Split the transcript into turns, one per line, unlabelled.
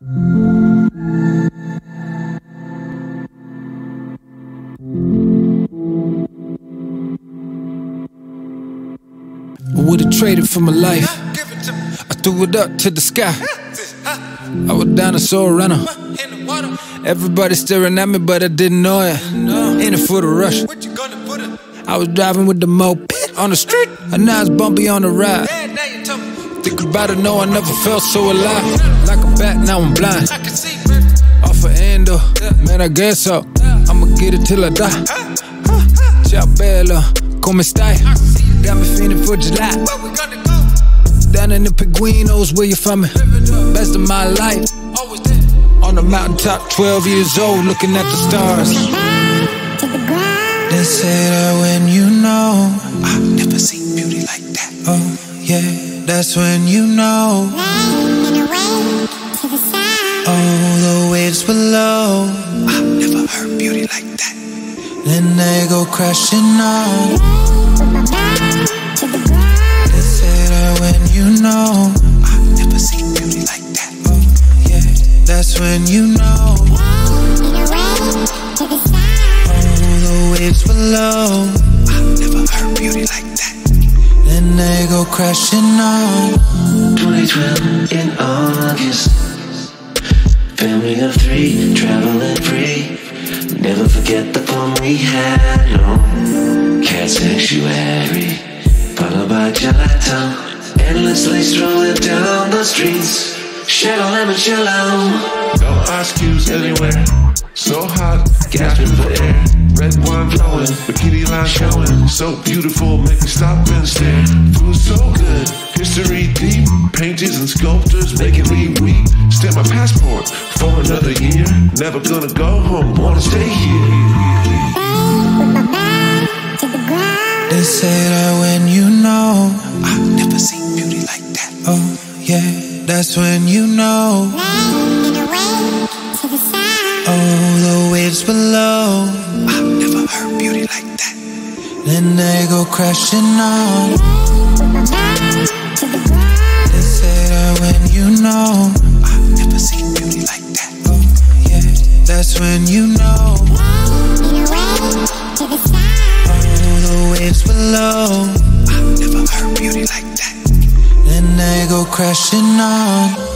I would've traded for my life. I threw it up to the sky. I was dinosaur runner. Everybody staring at me, but I didn't know it. In it for the rush. I was driving with the moped on the street, and now it's bumpy on the ride. Think about it, no, I never felt so alive. Like a bat, now I'm blind. Off of endo, man, I guess so. I'ma get it till I die. Ciao bella, come stai? Got me feeling for July. Down in the Piguinos, where you from me? Best of my life. On the mountaintop, 12 years old, looking at the stars. They say that when you know, I've never seen beauty like that. Oh yeah, that's when you know. Oh, the waves below, I've never heard beauty like that. Then they go crashing on. They say that when you know, I've never seen beauty like that. Oh yeah, that's when you know. Waves below, I've never heard beauty like that. Then they go crashing on.
2012 in August. Family of 3, traveling free. Never forget the fun we had, no. Cat sanctuary, followed by gelato. Endlessly strolling down the streets. Shadow limoncello.
No ice cubes anywhere. So hot, gasping for air. Red wine flowing, bikini line showing. So beautiful, make me stop and stare. Food so good, history deep. Paintings and sculptures making me weep. Stamp my passport for another year. Never gonna go home, wanna stay here.
They say that when you know, I've never seen beauty like that. Oh yeah, that's when you know. Oh, the waves below, I've never heard beauty like that. Then they go crashing on. They say that when you know, I've never seen beauty like that. Oh yeah, that's when you know. Oh, the waves below, I've never heard beauty like that. Then they go crashing on.